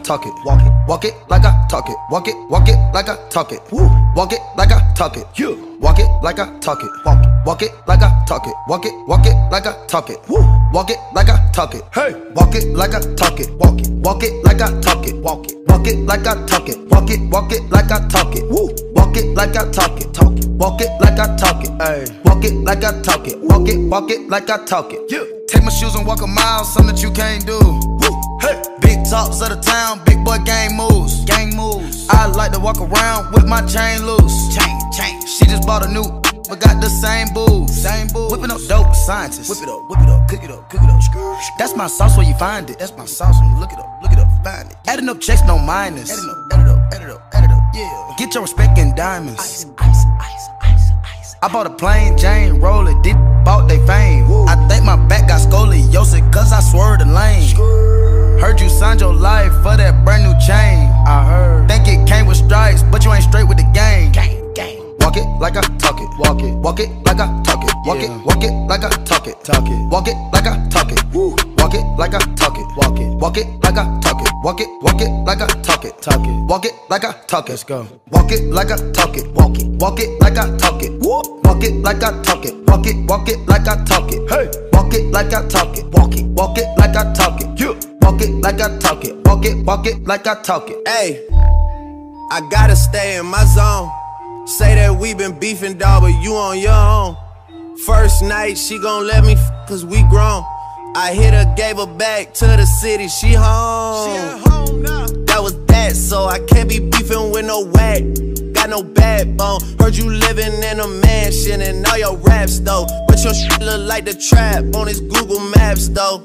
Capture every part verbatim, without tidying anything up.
talk it. Walk it, walk it like I talk it. Walk it, walk it like I talk it. Woo. Walk it like I talk it. Yeah. Walk it like I talk it. Walk it, walk it like I talk it. Walk it, walk it like I talk it. Woo. Walk it like I talk it. Hey. Walk it like I talk it. Walk it, walk it like I talk it. Walk it, walk it like I talk it. Walk it, walk it like I talk it. Woo. Walk it like I talk it. Talk it. Walk it like I talk it. Hey. Walk it like I talk it. Walk it, walk it like I talk it. Yeah. Take my shoes and walk a mile, something that you can't do. Woo. Hey. Big talks of the town, big boy gang moves. Gang moves. I like to walk around with my chain loose. Chain, chain. She just bought a new, but got the same booze. Same booze. Whipping up dope, scientists. Whip it up, whip it up, cook it up, cook it up. That's my sauce where you find it. That's my sauce when you look it up, look it up, find it. Adding up checks, no minus. Adding up, add it up, add it up, add it up, yeah. Get your respect in diamonds. Ice, ice, ice, ice, ice. I bought a plain Jane, roll it, did bought they fame. Woo. I think my back got scoliosis, cause I swerved the lane. Skrr. Heard you signed your life for that brand new chain. I heard. Think it came with stripes, but you ain't straight with the game. Gang, gang. Walk it like I talk it. Walk it. Walk it like I talk it. Walk yeah. it. Walk it like I talk it. Talk it. Walk it like I talk it. Woo. Walk it like I talk it. Walk it. Walk it like I talk it. Walk it. Walk it like I talk it. Talk it. Walk it like I talk it. Let's go. Walk it like I talk it. Walk it. Walk it like I talk it. Woo. Walk it like I talk it. Walk it. Walk it like I talk it. Hey. Walk it like I talk it. Walk it. Walk it like I talk it. Yeah. Walk it like I talk it. Walk it. Walk it like I talk it. Hey. I gotta stay in my zone. Say that we been beefing, dawg, but you on your own. First night, she gon' let me f cause we grown. I hit her, gave her back to the city, she home. She at home now. That was that, so I can't be beefing with no whack. Got no backbone. Heard you living in a mansion and all your raps though. But your shit look like the trap on his Google Maps though.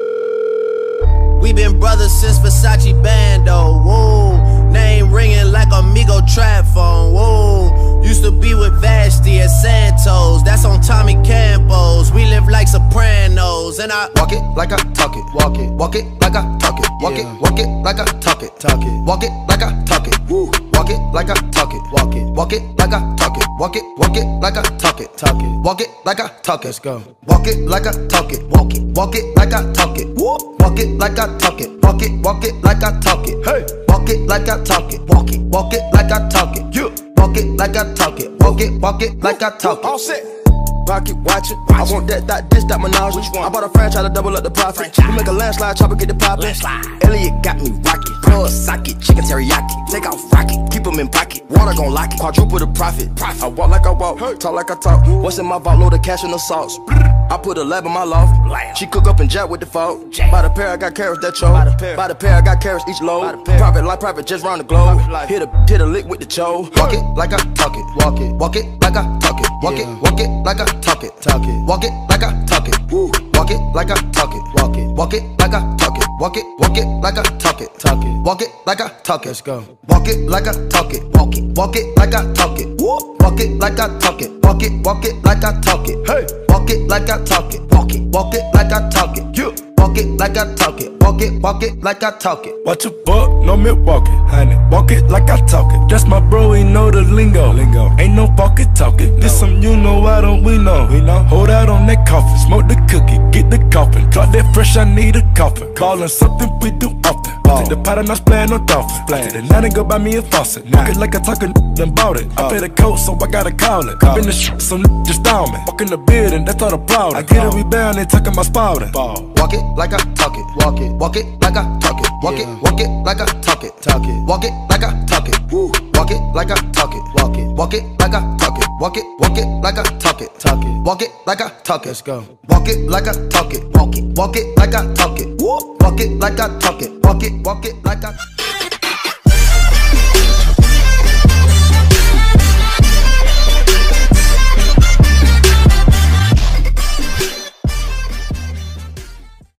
We been brothers since Versace Bando, whoa. Name ringing like Amigo trap phone, whoa. Used to be with Vashti at Santos, that's on Tommy Campos. We live like Sopranos, and I walk it like I talk it. Walk it, walk it like I talk it. Walk yeah. it, walk it like I talk it. Talk it, walk it like I talk it. Woo. Walk it like I talk it. Walk it, walk it like I talk it. Walk it, walk it like I talk it. Talk it, walk it like I talk it. Let's go. Walk it like I talk it. Walk it, walk it like I talk it. Woo. Walk it like I talk it. Walk it, walk it like I talk it. Hey. Walk it like I talk it. Walk it, walk it like I talk it. Yeah. Walk it like I talk it. Walk it, walk it like I talk it. All set. Pocket watching. I want that, that, this, that menage. Which one? I bought a franchise to double up the profit. We make a landslide, chopper get the poppin'. Elliot got me rocket. Plug socket, chicken teriyaki. Take off rocket, keep them in pocket. Water gon' lock it. Quadruple the profit. I walk like I walk, talk like I talk. What's in my vault? Load of cash and the sauce. I put a lab in my loft. She cook up and jack with the fault. By the pair, I got carrots that choke. By the pair, I got carrots each load. Private life, private just round the globe. Hit a hit a lick with the cho. Walk it like I talk it. Walk it, walk it like I talk it. Walk it, walk it like I talk it. Talk it. Walk it like I talk it. Woo. Walk it like I talk it. Walk it. Walk it like I talk it. Walk it. Walk it like I talk it. Talk it. Walk it like I talk it. Let's go. Walk it like I talk it. Walk it. Walk it like I talk it. Woo. Walk it like I talk it. Walk it. Walk it like I talk it. Hey. Walk it like I talk it. Walk it. Walk it like I talk it. Yeah. Walk it like I talk it. Walk it. Walk it like I talk it. Watch a buck, no milk walking, honey. Walk it like I talk it. That's my bro, he know the lingo. Lingo. Ain't no walking talking. This some you know, why don't we know? We know. Hold out on that coffin, smoke the cookie, get the coffin. Drop that fresh, I need a coffin. Callin' something we do often. Oh. Take the pot and I splayin' no dolphin. The night and go buy me a faucet. Walk it like I talk a then bought it. I pay the coat, so I gotta call it. Call in the shit, some just down me. Walk in the building, that's all the problem. I get a rebound and tuckin' my spouting. Walk it like I talk it. Walk it, walk it like I talk it. Walk yeah. it, walk it like I talk it. Talk it, walk it like I talk it. Woo. Walk it like I talk it. Walk it, walk it like I talk it. Walk it, walk it like I talk it. Talk it, walk it like I talk it. Let's go. Walk it like I talk it. Walk it, walk it like I talk it. Woo. Walk it like I talk it. Walk it, walk it like I.